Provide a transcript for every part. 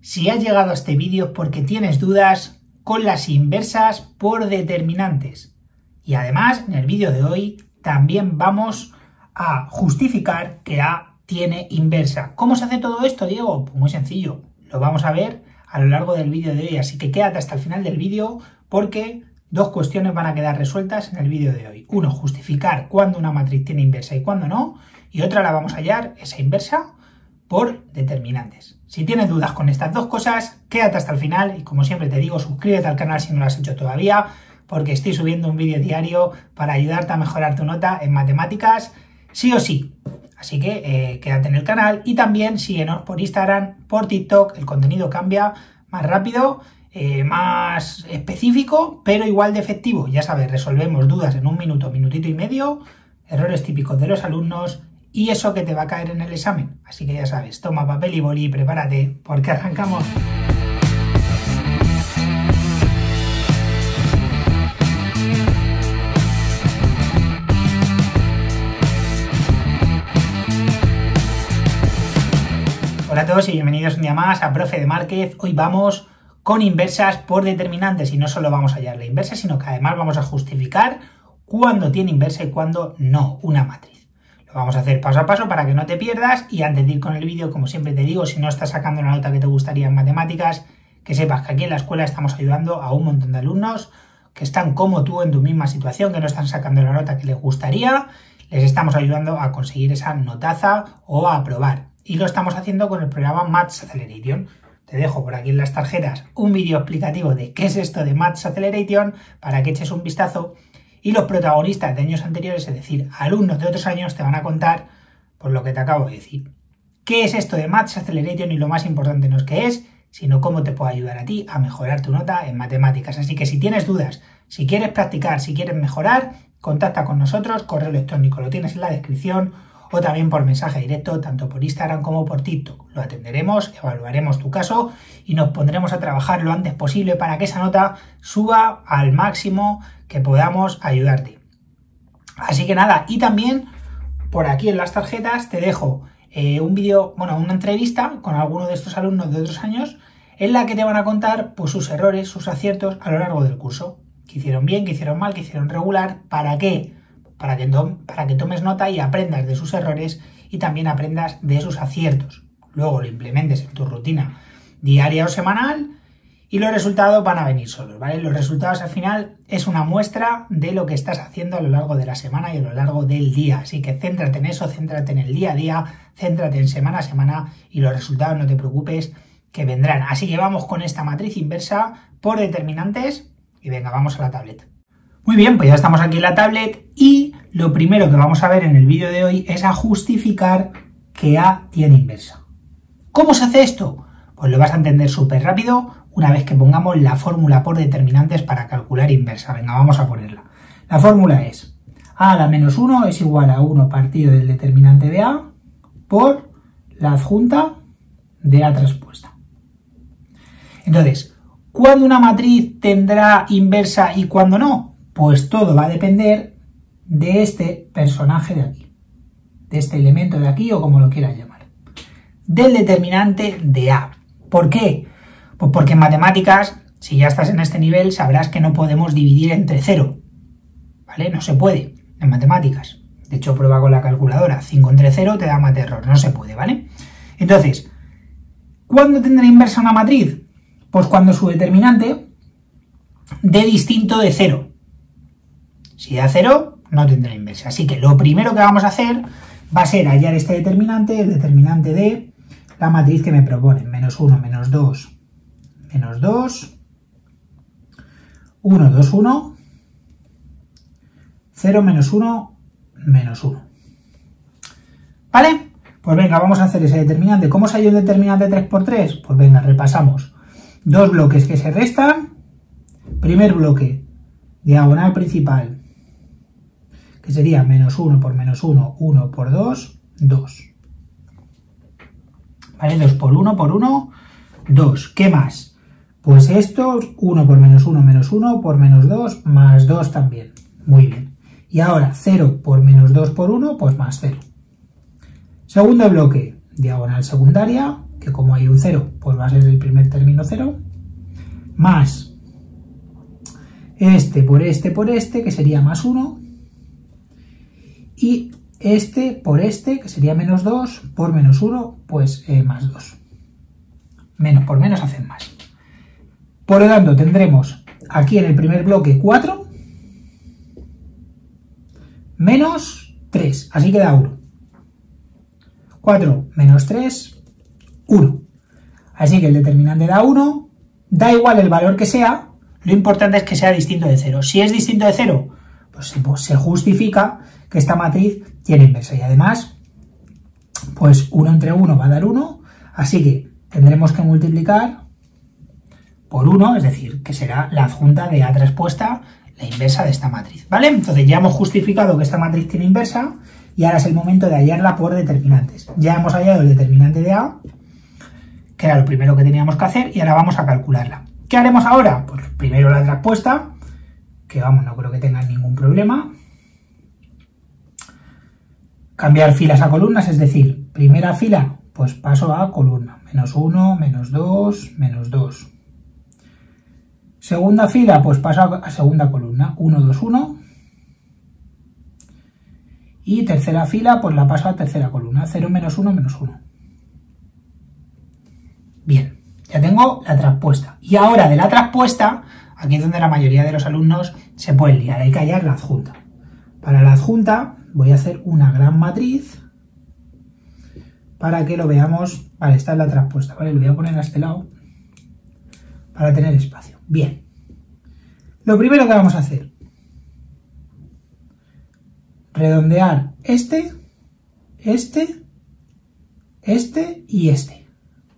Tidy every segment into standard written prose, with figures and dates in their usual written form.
Si has llegado a este vídeo es porque tienes dudas con las inversas por determinantes. Y además, en el vídeo de hoy también vamos a justificar que A tiene inversa. ¿Cómo se hace todo esto, Diego? Pues muy sencillo. Lo vamos a ver a lo largo del vídeo de hoy. Así que quédate hasta el final del vídeo porque dos cuestiones van a quedar resueltas en el vídeo de hoy. Uno, justificar cuándo una matriz tiene inversa y cuándo no. Y otra, la vamos a hallar, esa inversa, por determinantes. Si tienes dudas con estas dos cosas, quédate hasta el final y como siempre te digo, suscríbete al canal si no lo has hecho todavía, porque estoy subiendo un vídeo diario para ayudarte a mejorar tu nota en matemáticas, sí o sí. Así que quédate en el canal y también síguenos por Instagram, por TikTok, el contenido cambia más rápido, más específico, pero igual de efectivo. Ya sabes, resolvemos dudas en un minuto, minutito y medio, errores típicos de los alumnos y eso que te va a caer en el examen. Así que ya sabes, toma papel y boli y prepárate, porque arrancamos. Hola a todos y bienvenidos un día más a Profe de Márquez. Hoy vamos con inversas por determinantes y no solo vamos a hallar la inversa, sino que además vamos a justificar cuándo tiene inversa y cuándo no una matriz. Lo vamos a hacer paso a paso para que no te pierdas y antes de ir con el vídeo, como siempre te digo, si no estás sacando la nota que te gustaría en matemáticas, que sepas que aquí en la escuela estamos ayudando a un montón de alumnos que están como tú en tu misma situación, que no están sacando la nota que les gustaría, les estamos ayudando a conseguir esa notaza o a aprobar. Y lo estamos haciendo con el programa Maths Acceleration. Te dejo por aquí en las tarjetas un vídeo explicativo de qué es esto de Maths Acceleration para que eches un vistazo. Y los protagonistas de años anteriores, es decir, alumnos de otros años, te van a contar por lo que te acabo de decir. ¿Qué es esto de Maths Acceleration? Y lo más importante no es qué es, sino cómo te puede ayudar a ti a mejorar tu nota en matemáticas. Así que si tienes dudas, si quieres practicar, si quieres mejorar, contacta con nosotros, correo electrónico lo tienes en la descripción o también por mensaje directo, tanto por Instagram como por TikTok. Lo atenderemos, evaluaremos tu caso y nos pondremos a trabajar lo antes posible para que esa nota suba al máximo que podamos ayudarte. Así que nada, y también por aquí en las tarjetas te dejo un vídeo, una entrevista con alguno de estos alumnos de otros años en la que te van a contar pues, sus errores, sus aciertos a lo largo del curso. Que hicieron bien, que hicieron mal, que hicieron regular, ¿para qué? Para que tomes nota y aprendas de sus errores y también aprendas de sus aciertos. Luego lo implementes en tu rutina diaria o semanal y los resultados van a venir solos, ¿vale? Los resultados al final es una muestra de lo que estás haciendo a lo largo de la semana y a lo largo del día. Así que céntrate en eso, céntrate en el día a día, céntrate en semana a semana y los resultados no te preocupes que vendrán. Así que vamos con esta matriz inversa por determinantes y venga, vamos a la tablet. Muy bien, pues ya estamos aquí en la tablet y lo primero que vamos a ver en el vídeo de hoy es a justificar que A tiene inversa. ¿Cómo se hace esto? Pues lo vas a entender súper rápido una vez que pongamos la fórmula por determinantes para calcular inversa. Venga, vamos a ponerla. La fórmula es A a la menos 1 es igual a 1 partido del determinante de A por la adjunta de A transpuesta. Entonces, ¿cuándo una matriz tendrá inversa y cuándo no? Pues todo va a depender de este personaje de aquí, de este elemento de aquí o como lo quieras llamar, del determinante de A. ¿Por qué? Pues porque en matemáticas, si ya estás en este nivel, sabrás que no podemos dividir entre 0, ¿vale? No se puede en matemáticas. De hecho, prueba con la calculadora. 5 entre 0 te da mate error, no se puede, ¿vale? Entonces, ¿cuándo tendrá inversa una matriz? Pues cuando su determinante dé distinto de 0. Si da 0, no tendrá inversa. Así que lo primero que vamos a hacer va a ser hallar este determinante, el determinante de la matriz que me proponen. Menos 1, menos 2, menos 2, 1, 2, 1, 0, menos 1, menos 1. ¿Vale? Pues venga, vamos a hacer ese determinante. ¿Cómo se halla un determinante 3 por 3? Pues venga, repasamos. Dos bloques que se restan. Primer bloque, diagonal principal, que sería menos 1 por menos 1, 1 por 2, 2. ¿Vale? 2 por 1 por 1, 2. ¿Qué más? Pues estos, 1 por menos 1, menos 1 por menos 2, más 2 también. Muy bien. Y ahora 0 por menos 2 por 1, pues más 0. Segundo bloque, diagonal secundaria, que como hay un 0, pues va a ser el primer término 0, más este por este por este, que sería más 1, y este por este, que sería menos 2, por menos 1, pues más 2. Menos por menos hacen más. Por lo tanto, tendremos aquí en el primer bloque 4 menos 3, así queda 1. 4 menos 3, 1. Así que el determinante da 1, da igual el valor que sea, lo importante es que sea distinto de 0. Si es distinto de 0, pues se justifica que esta matriz tiene inversa. Y además, pues 1 entre 1 va a dar 1, así que tendremos que multiplicar por 1, es decir, que será la adjunta de A traspuesta, la inversa de esta matriz, ¿vale? Entonces ya hemos justificado que esta matriz tiene inversa y ahora es el momento de hallarla por determinantes. Ya hemos hallado el determinante de A, que era lo primero que teníamos que hacer, y ahora vamos a calcularla. ¿Qué haremos ahora? Pues primero la traspuesta, que vamos, no creo que tengan ningún problema. Cambiar filas a columnas, es decir, primera fila, pues paso a columna, menos 1, menos 2, menos 2. Segunda fila, pues paso a segunda columna, 1, 2, 1. Y tercera fila, pues la paso a tercera columna, 0, menos 1, menos 1. Bien, ya tengo la traspuesta. Y ahora de la traspuesta, aquí es donde la mayoría de los alumnos se pueden liar, hay que hallar la adjunta. Para la adjunta voy a hacer una gran matriz para que lo veamos. Vale, esta es la traspuesta, ¿vale? Lo voy a poner a este lado para tener espacio. Bien, lo primero que vamos a hacer, redondear este y este.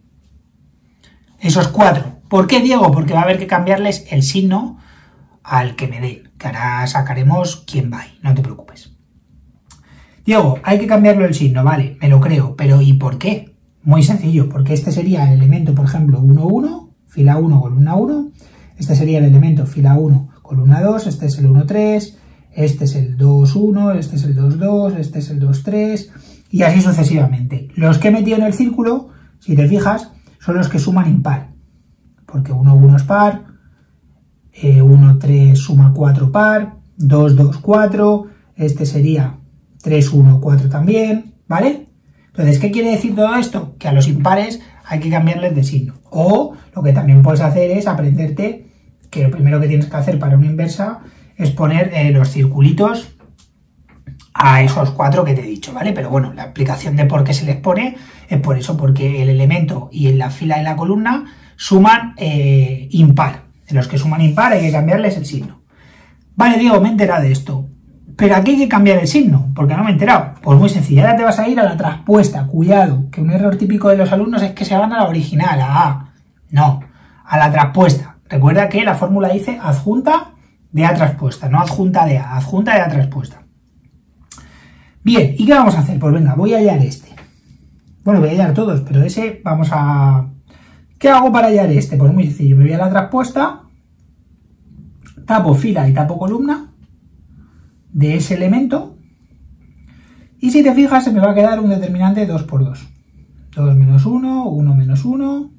Esos 4. ¿Por qué, Diego? Porque va a haber que cambiarles el signo al que me den, que ahora sacaremos quién va ahí, no te preocupes. Diego, hay que cambiarlo el signo, vale, me lo creo, pero ¿y por qué? Muy sencillo, porque este sería el elemento, por ejemplo, 1, 1, fila 1, columna 1, este sería el elemento fila 1, columna 2, este es el 1, 3, este es el 2, 1, este es el 2, 2, este es el 2, 3, y así sucesivamente. Los que he metido en el círculo, si te fijas, son los que suman impar, porque 1, 1 es par, 1, 3 suma 4 par, 2, 2, 4, este sería 3, 1, 4 también, ¿vale? Entonces, ¿qué quiere decir todo esto? Que a los impares hay que cambiarles de signo. O lo que también puedes hacer es aprenderte que lo primero que tienes que hacer para una inversa es poner los circulitos a esos 4 que te he dicho, ¿vale? Pero bueno, la explicación de por qué se les pone es por eso, porque el elemento y en la fila y la columna suman impar. En los que suman impar hay que cambiarles el signo. Vale, Diego, me he enterado de esto. ¿Pero aquí hay que cambiar el signo? Porque no me he enterado. Pues muy sencillo, ahora te vas a ir a la traspuesta. Cuidado, que un error típico de los alumnos es que se van a la original, a A. No, a la traspuesta. Recuerda que la fórmula dice adjunta de A traspuesta, no adjunta de A, adjunta de A traspuesta. Bien, ¿y qué vamos a hacer? Pues venga, voy a hallar este. Bueno, voy a hallar todos, pero ese vamos a... ¿Qué hago para hallar este? Pues muy sencillo, me voy a la traspuesta, tapo fila y tapo columna de ese elemento, y si te fijas se me va a quedar un determinante 2 por 2. 2 menos 1, 1 menos 1.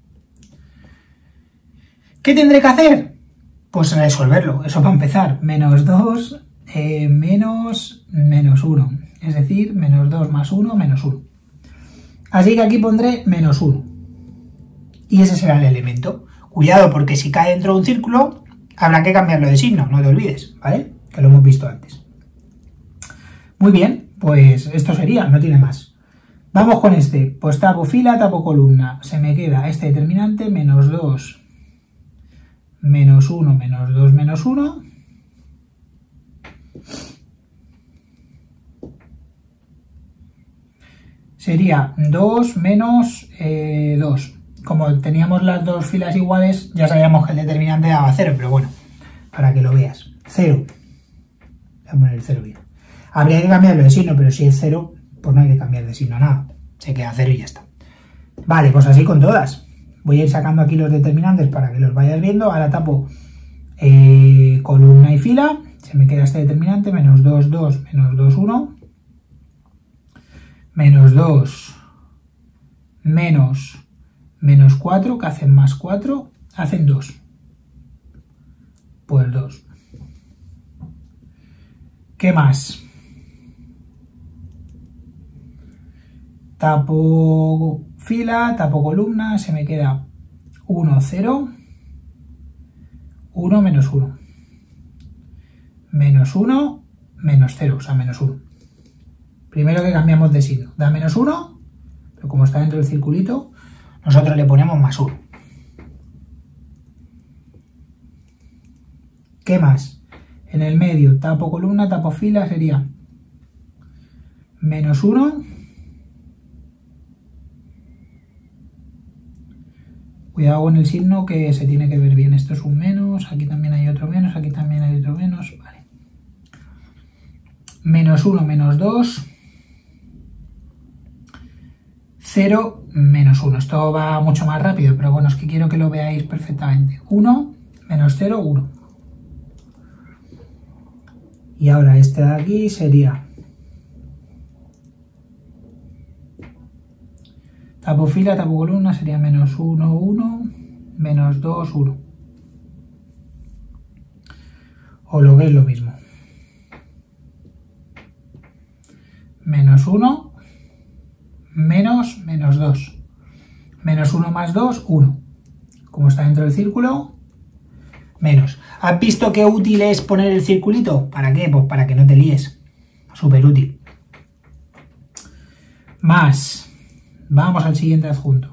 ¿Qué tendré que hacer? Pues resolverlo, eso para empezar. Menos 2 menos 1, es decir, menos 2 más 1 menos 1. Así que aquí pondré menos 1. Y ese será el elemento. Cuidado, porque si cae dentro de un círculo, habrá que cambiarlo de signo, no te olvides, ¿vale? Que lo hemos visto antes. Muy bien, pues esto sería, no tiene más. Vamos con este, pues tapo fila, tapo columna. Se me queda este determinante, menos 2, menos 1, menos 2, menos 1. Sería 2 menos 2. Como teníamos las dos filas iguales, ya sabíamos que el determinante daba 0, pero bueno, para que lo veas. 0. Voy a poner el 0 bien. Habría que cambiarlo de signo, pero si es 0, pues no hay que cambiar de signo nada. Se queda 0 y ya está. Vale, pues así con todas. Voy a ir sacando aquí los determinantes para que los vayas viendo. Ahora tapo columna y fila. Se me queda este determinante, menos 2, 2, menos 2, 1. Menos 2, menos menos 4, que hacen más 4, hacen 2. Pues 2. ¿Qué más? Tapo fila, tapo columna, se me queda 1, 0, 1, menos 1. Menos 1, menos 0, o sea, menos 1. Primero que cambiamos de signo. Da menos 1, pero como está dentro del circulito, nosotros le ponemos más 1. ¿Qué más? En el medio, tapo columna, tapo fila, sería menos 1. Cuidado con el signo que se tiene que ver bien. Esto es un menos, aquí también hay otro menos, aquí también hay otro menos. Vale. Menos 1, menos 2. 0, menos 1. Esto va mucho más rápido, pero bueno, es que quiero que lo veáis perfectamente. 1, menos 0, 1. Y ahora este de aquí sería tapo fila, tapo columna, sería menos 1, 1, menos 2, 1. O lo veis lo mismo. Menos 1, menos, menos 2. Menos 1 más 2, 1. Como está dentro del círculo, menos. ¿Has visto qué útil es poner el circulito? ¿Para qué? Pues para que no te líes. Súper útil. Más. Vamos al siguiente adjunto.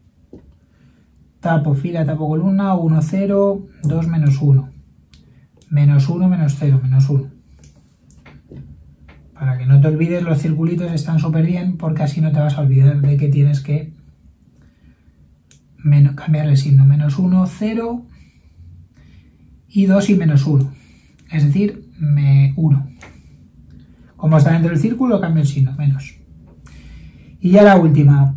Tapo fila, tapo columna, 1, 0, 2, menos 1. Menos 1, menos 0, menos 1. Para que no te olvides, los circulitos están súper bien porque así no te vas a olvidar de que tienes que cambiar el signo. Menos 1, 0 y 2 y menos 1. Es decir, 1. Como está dentro del círculo, cambio el signo, menos. Y ya la última.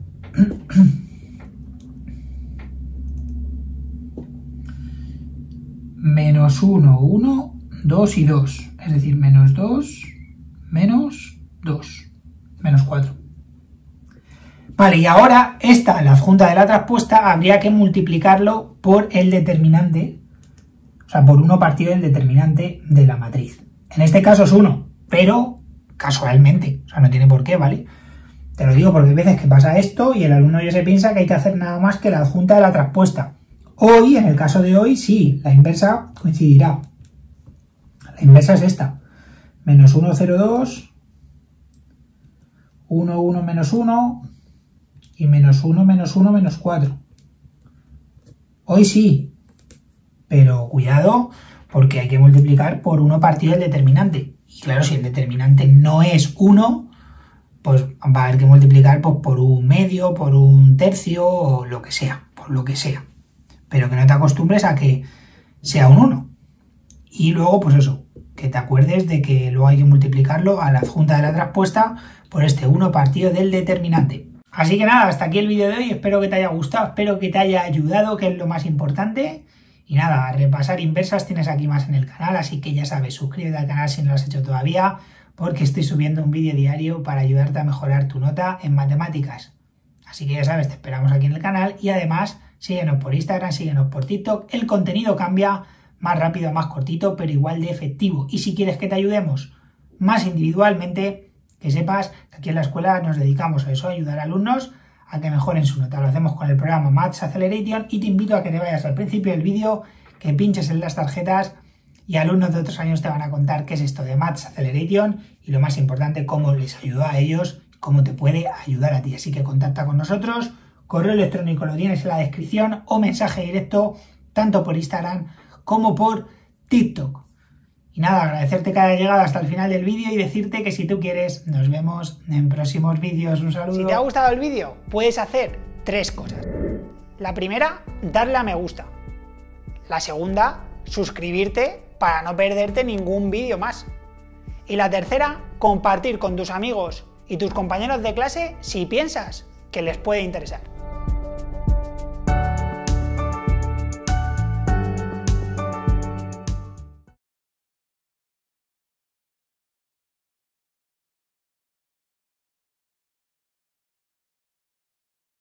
Menos 1, 1, 2 y 2. Es decir, menos 2, menos 2. Menos 4. Vale, y ahora esta, la adjunta de la traspuesta, habría que multiplicarlo por el determinante, o sea, por 1 partido del determinante de la matriz. En este caso es 1, pero casualmente, o sea, no tiene por qué, ¿vale? Te lo digo porque hay veces que pasa esto y el alumno ya se piensa que hay que hacer nada más que la adjunta de la traspuesta. Hoy, en el caso de hoy, sí, la inversa coincidirá. La inversa es esta. Menos 1, 0, 2, 1, 1, menos 1 y menos 1, menos 1, menos 4. Hoy sí, pero cuidado porque hay que multiplicar por 1 partido del determinante. Y claro, si el determinante no es 1, pues va a haber que multiplicar pues, por 1/2, por 1/3 o lo que sea, por lo que sea. Pero que no te acostumbres a que sea un 1. Y luego, pues eso, que te acuerdes de que luego hay que multiplicarlo a la adjunta de la traspuesta por este 1 partido del determinante. Así que nada, hasta aquí el vídeo de hoy. Espero que te haya gustado, espero que te haya ayudado, que es lo más importante. Y nada, a repasar inversas tienes aquí más en el canal, así que ya sabes, suscríbete al canal si no lo has hecho todavía, porque estoy subiendo un vídeo diario para ayudarte a mejorar tu nota en matemáticas. Así que ya sabes, te esperamos aquí en el canal y además síguenos por Instagram, síguenos por TikTok. El contenido cambia, más rápido, más cortito, pero igual de efectivo. Y si quieres que te ayudemos más individualmente, que sepas que aquí en la escuela nos dedicamos a eso, a ayudar a alumnos a que mejoren su nota. Lo hacemos con el programa Maths Acceleration y te invito a que te vayas al principio del vídeo, que pinches en las tarjetas y alumnos de otros años te van a contar qué es esto de Maths Acceleration y lo más importante, cómo les ayuda a ellos, cómo te puede ayudar a ti. Así que contacta con nosotros, correo electrónico lo tienes en la descripción o mensaje directo tanto por Instagram como por TikTok. Y nada, agradecerte que haya llegado hasta el final del vídeo y decirte que si tú quieres, nos vemos en próximos vídeos. Un saludo. Si te ha gustado el vídeo, puedes hacer 3 cosas. La primera, darle a me gusta. La segunda, suscribirte para no perderte ningún vídeo más. Y la tercera, compartir con tus amigos y tus compañeros de clase si piensas que les puede interesar.